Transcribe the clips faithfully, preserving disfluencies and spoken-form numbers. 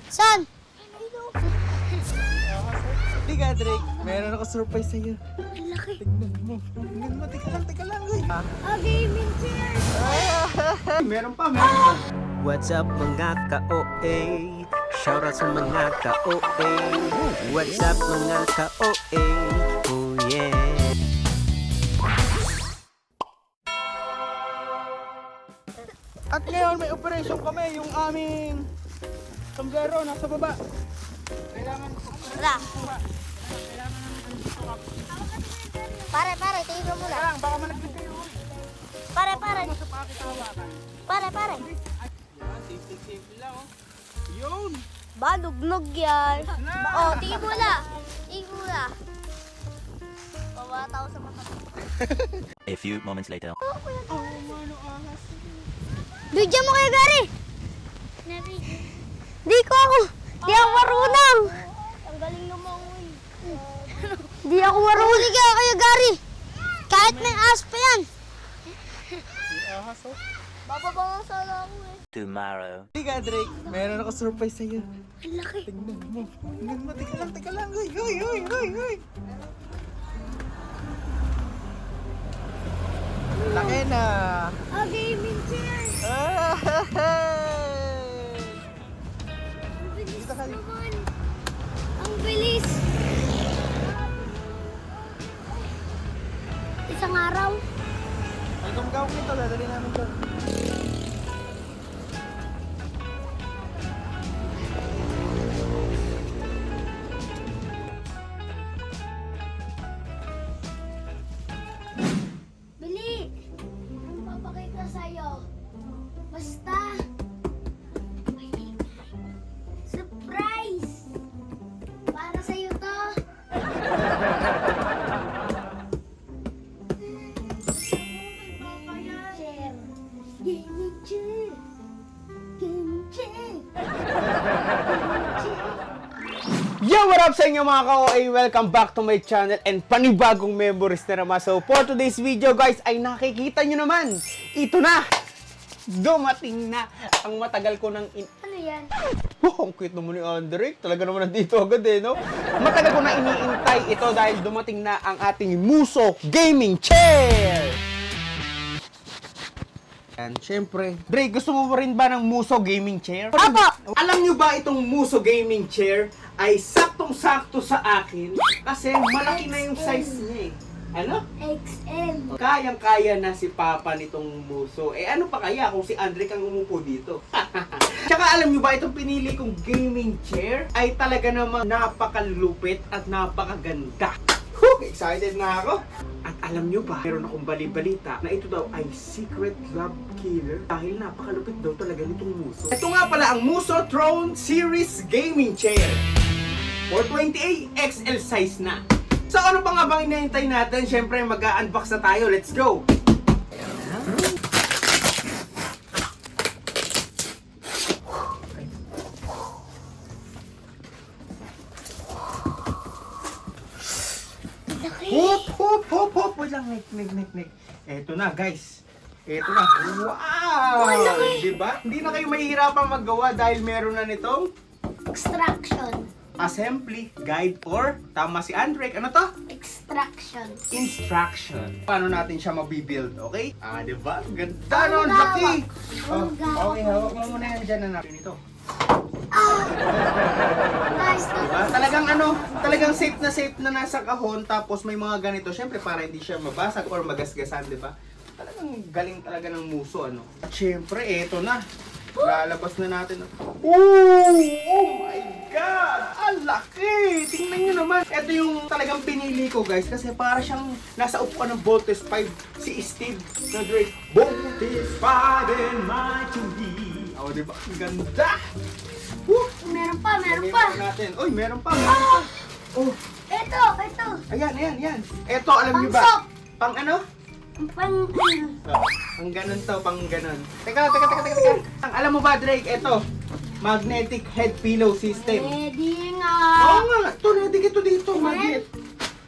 Saan? Hindi ka, Drake. Meron ako surprise sa'yo. Ang laki. Tignan mo. Tignan mo. Teka lang, teka lang. Uy. Ah. Ah, gaming chair. Meron pa, meron pa. What's up mga ka-O A? Shoutout sa mga ka-O A. What's up mga ka-O A? Oh yeah. At ngayon may operation kami. Yung aming sombrero nasa baba. Kailangan Wala. Pare, pare, tingin mo muna. lang. Baka managpit kayo. Pare, pare. Sa pakitawakan. Pare, pare. Yan, simple, simple lang oh. Yun. Ba, nugnog yan. Oh, tingin mo na. Tingin mo na. Pabata ko sa mata. A few moments later. Oh, mano ahas. Bigyan mo kay Gary. Di ko ako. Di ako marunong. Ang galing lumangoy. Di ako marunong kaya kay Gary. Kahit may aspa yan. Si ahas oh. Bababa sana ako eh. Tomorrow. Hindi ka, Drake. Meron ako surprise sa'yo. Ang laki. Tignan mo. Tignan mo. Teka lang, teka lang. Uy, uy, uy, uy, uy. Laki na. Ah, gaming chair. Dito ka. Naman. Ang bilis. Isang araw. Ay, kumagawag nito. Dadali namin doon. Bili! Ang papakita sa'yo. Basta. Surprise! Para sa'yo to. Chair. Gaming chair. Gaming chair. Yo, what up sa inyo mga ka-O A? Welcome back to my channel and panibagong memories na naman. So, for today's video guys, ay nakikita nyo naman, ito na! Dumating na ang matagal ko ng in... Ano yan? Oh, ang cute naman ni Andre. Talaga naman nandito agad eh, no? Matagal ko na iniintay ito dahil dumating na ang ating Muso Gaming Chair! And syempre, Dre, gusto mo rin ba ng Muso Gaming Chair? Apo! Alam nyo ba itong Muso Gaming Chair ay saktong-sakto sa akin kasi malaki na yung size niya eh. Ano? X M. Kayang-kaya na si Papa nitong Muso. Eh ano pa kaya kung si Andre kang umupo dito? Tsaka alam nyo ba itong pinili kong gaming chair ay talaga namang napakalupit at napakaganda. Whew, excited na ako. At alam nyo ba, meron akong bali-balita na ito daw ay secret love killer dahil napakalupit daw talaga nitong Muso. Ito nga pala ang Muso Throne Series Gaming Chair. four twenty A X L size na. So ano pa nga bang inahintay natin? Siyempre mag-unbox na tayo. Let's go! Hop, hop, hop, hop. Wait lang, nek, nek, nek, nek. Eto na, guys. Eto na. Wow! Diba? Hindi na kayo mahihirapan maggawa dahil meron na nitong Extraction. assembly guide or, tama si Andre, ano to? Extraction. Instruction. Paano natin siya mabibuild, okay? Ah, diba? Ganda nun, Ang laki! hawak. Oh, Ang hawak. okay, hawak mo muna yan dyan, anak. Yun ito. Nice na. Diba? Talagang ano, talagang safe na safe na nasa kahon, tapos may mga ganito, syempre para hindi siya mabasag or magasgasan, diba? Talagang galing talaga ng Muso, ano? At syempre, eto na. Lalabas na natin. Oh! Oh my God! Ang laki! Tingnan nyo naman. Ito yung talagang pinili ko, guys. Kasi para siyang nasa upuan ng Voltes five. Si Steve na Drake. Voltes five and my to be. Oh, diba? Ang ganda! Woo! Meron pa, meron Lagay pa. muna natin. Uy, meron pa, meron pa. Oh, Ito, ito. ayan, ayan, ayan. Ito, alam nyo ba? Pangsok. Pang ano? Pang, Oh, pang ganun to, pang ganun. Teka, teka, teka, teka, teka. Ang alam mo ba, Drake, ito, magnetic head pillow system. ready nga. Oo nga, ito, ready ito dito, magnet.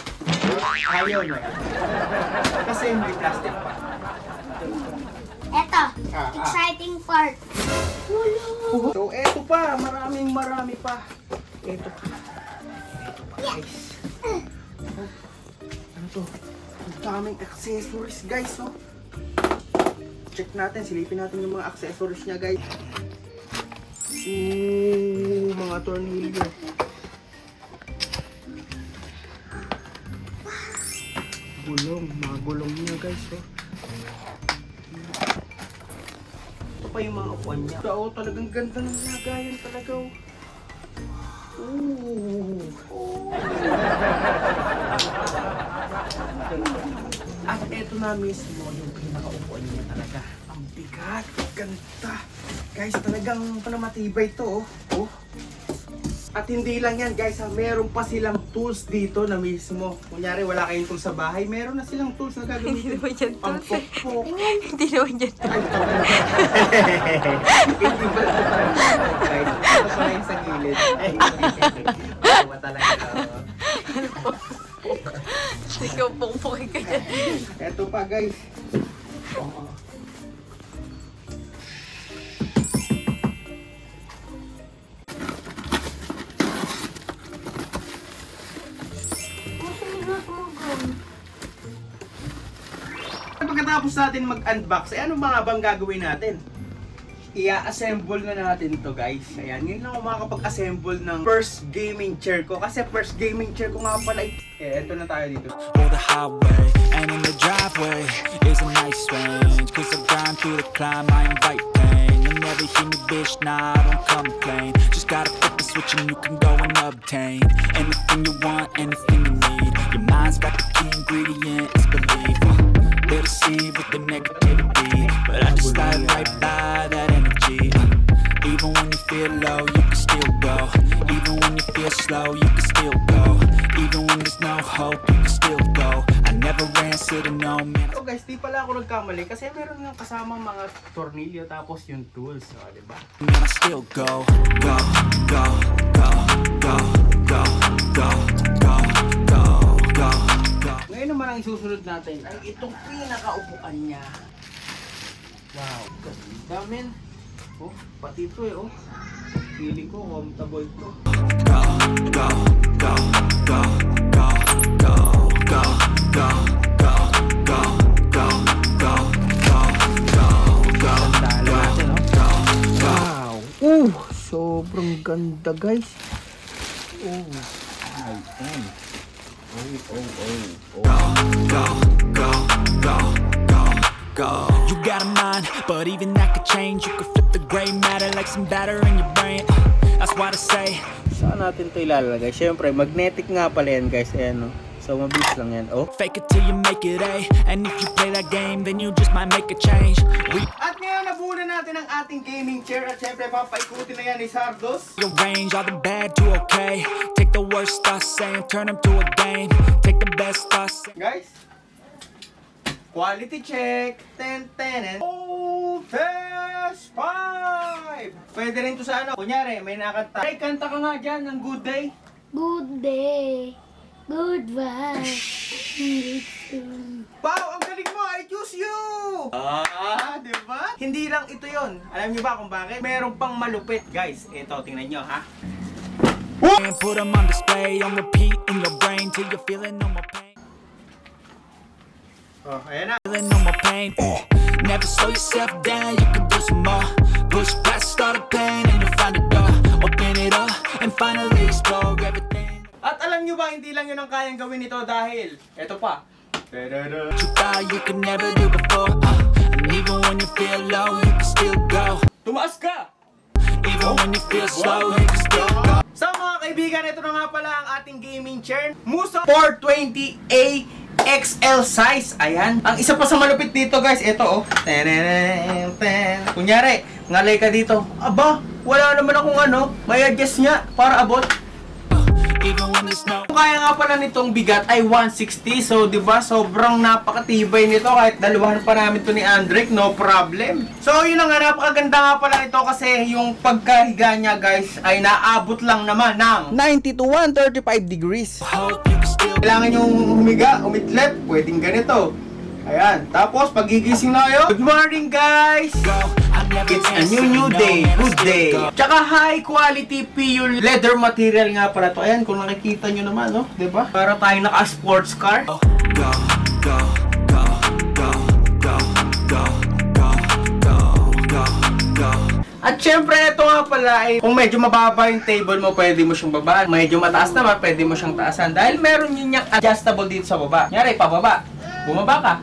Ayaw na. Kasi may plastic pa. Ito, ito. Ah, ah. Exciting part. Wala. So, eto pa. Maraming marami pa. Eto pa. Eto pa, guys. Oh. Ano to? Ang daming accessories, guys, oh. Check natin. Silipin natin yung mga accessories niya, guys. Ooh, mga tornilyo. Gulong. Mga gulong niya, guys, oh. Ito pa yung mga upuan niya. Ito, oh, talagang ganda ng lagayan talaga, oh. Ooh. At eto na mismo yung pinakaupuan niya talaga. Ang bigat, ganda. Guys, talagang panamatibay to, oh. Oh. At hindi lang yan, guys, ha. Meron pa silang tools dito na mismo. Kunyari, wala kayong tools sa bahay, meron na silang tools na gagamitin. Hindi naman yan tools, eh. Pangpokpok. Hindi naman yan. Ay, hindi ba ito guys? Ito pala yung sa gilid. Tawa talaga. Ikaw pong-pukin ka dyan. Ito pa, guys. Oo. Pagkatapos natin mag-unbox, eh ano mga bang gagawin natin? I-assemble na natin to, guys. Ayan, ngayon lang ako makakapag-assemble ng first gaming chair ko. Kasi first gaming chair ko nga pala. Eh, eto na tayo dito. Or the highway, and in the driveway is a nice range. Cause I grind through the climb, I invite pain. You'll never hear me, bitch, nah, I don't complain. Just gotta flip the switch and you can go and obtain anything you want, anything you need. Your mind's got the key ingredient, it's belief. They deceive with the negativity, but I just slide right by that energy. Even when you feel low, you can still go. Even when you feel slow, you can still go. Even when there's no hope, you can still go. I never answer to no man. So guys, di pala ako nagkamali kasi meron nga kasama mga tornilyo tapos yung tools, no, di ba? Man, I still go, go, go, go, go, go, go, go, go, go, go. Ngayon naman ang isusunod natin ay itong pinakaupuan niya. Wow, ganda, men. Oh, pati ito eh, oh. Feeling ko, comfortable to. Go, go, go, go, go, go, go, go, go, go, go, go, go, go, go, Talo natin, oh. go, go. Wow! Uh, sobrang ganda, guys. Oh, my end. Oh, oh, oh, oh. Go, go, go, go, go. You got a mind, but even that could change. You could flip the gray matter like some batter in your brain. That's why I say. Saan natin ito ilalagay? Siyempre, magnetic nga pala yan, guys. Ayan, no? So, mabilis lang yan. Oh. Fake it till you make it A. And if you play that game, then you just might make a change. We At ngayon, nabuo na natin ang ating gaming chair. At siyempre, papaikutin na yan ni Sardos. arrange all the bad to okay. Take the worst thoughts saying, turn them to a game. Take the best thoughts. Guys, quality check. Ten, ten, oh, test five. Pwede rin to sa ano. Kunyari, may nakanta. Ay, kanta ka nga dyan ng Good Day. Good day. Good vibes. Wow, ang galing mo! I choose you! Ah, di ba? Hindi lang ito yon. Alam niyo ba kung bakit? Meron pang malupit, guys. Ito, tingnan nyo, ha? And put them on display, on repeat in your brain till you're feeling no more pain. Oh, ayan na. Feeling no more pain. Never slow yourself down, you can do some more. Push past all the pain and you'll find a door. Open it up and finally explore everything. At alam nyo ba, hindi lang yun ang kayang gawin ito dahil ito pa. Ta-da-da. You thought you could never do before. Uh, and even when you feel low, you can still go. Tumaas ka! Even when you feel slow, you can still go. So mga kaibigan, ito na nga pala ang ating gaming chair. Muso four twenty A X L size. Ayan. Ang isa pa sa malupit dito, guys, ito oh. Ten, ten. Kunyari, ngalay ka dito. Aba, wala naman akong ano. May adjust niya para abot. Even when there's no. Kaya nga pala nitong bigat ay one sixty. So, di ba, sobrang napakatibay nito. Kahit daluhan pa namin to ni Andrick, no problem. So, yun na nga, napakaganda nga pala nito kasi yung pagkahiga niya, guys, ay naabot lang naman ng ninety to one thirty-five degrees. Hope you can still. Kailangan yung humiga, umitlep, pwedeng ganito. Ayan. Tapos, pagigising na kayo. Good morning, guys! It's a new, new day. Good day. Tsaka high quality P U leather material nga pala to. Ayan, kung nakikita nyo naman, no? Diba? Para tayong naka-sports car. Go, go, go, go, go, go, go, go, go, go. At syempre, ito nga pala ay kung medyo mababa yung table mo, pwede mo siyang babaan. Medyo mataas naman, pwede mo siyang taasan. Dahil meron yun yung adjustable dito sa baba. Nyari, pababa. Bumaba ka.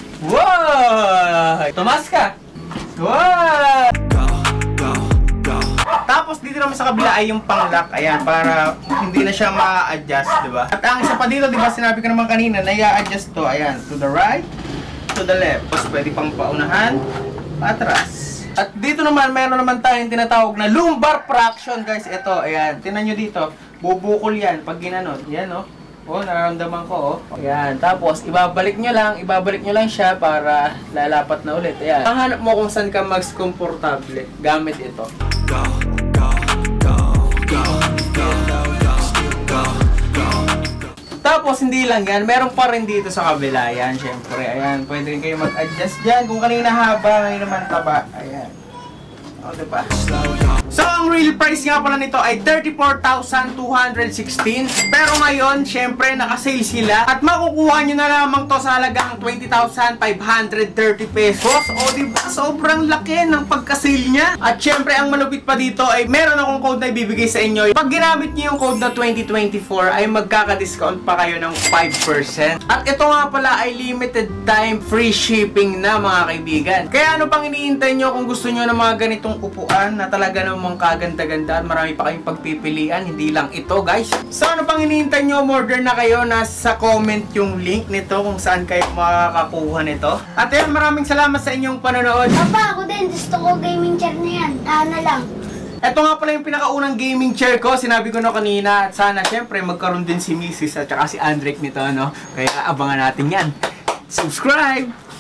Wow! Tumas ka. Wow! Go, go, go. Tapos dito naman sa kabila ay yung pang-lock. Ayan, para hindi na siya ma-adjust, di ba? At ang isa pa dito, di ba, sinabi ko naman kanina, na i-adjust to. Ayan, to the right, to the left. Tapos pwede pang paunahan, patras. At dito naman, meron naman tayong tinatawag na lumbar fraction, guys. Ito, ayan. Tingnan nyo dito. Bubukol yan pag ginanon. Yan, oh. Oh, nararamdaman ko, oh. Ayan. Tapos, ibabalik nyo lang. Ibabalik nyo lang siya para lalapat na ulit. Ayan. Hanap mo kung saan ka mas komportable gamit ito. Go, go, go, go, go, go, go, go. Tapos, hindi lang yan. Meron pa rin dito sa kabila. Ayan, syempre. Ayan. Pwede rin kayo mag-adjust dyan. Kung kanina haba, ngayon naman taba. Ayan. O, diba? So, ang real price nga pala nito ay thirty-four thousand two hundred sixteen. Pero ngayon, syempre, nakasale sila. At makukuha nyo na lamang to sa halagang twenty thousand five hundred thirty pesos. O, diba? Sobrang laki ng pagkasale niya. At syempre, ang malupit pa dito ay meron akong code na ibibigay sa inyo. Pag ginamit nyo yung code na twenty twenty-four, ay magkaka-discount pa kayo ng five percent. At ito nga pala ay limited time free shipping na, mga kaibigan. Kaya ano pang iniintay nyo kung gusto nyo ng mga ganitong upuan na talaga namang kaganda-ganda at marami pa kayong pagpipilian, hindi lang ito, guys. So ano pang iniintay nyo, order na kayo. Nasa comment yung link nito kung saan kayo makakakuha nito. At yan, maraming salamat sa inyong panonood. Papa, ako din. Gusto ko gaming chair na yan. Ano lang. Ito nga pala yung pinakaunang gaming chair ko. Sinabi ko na kanina. At sana, syempre, magkaroon din si Missus at saka si Andrick nito, no? Kaya abangan natin yan. Subscribe!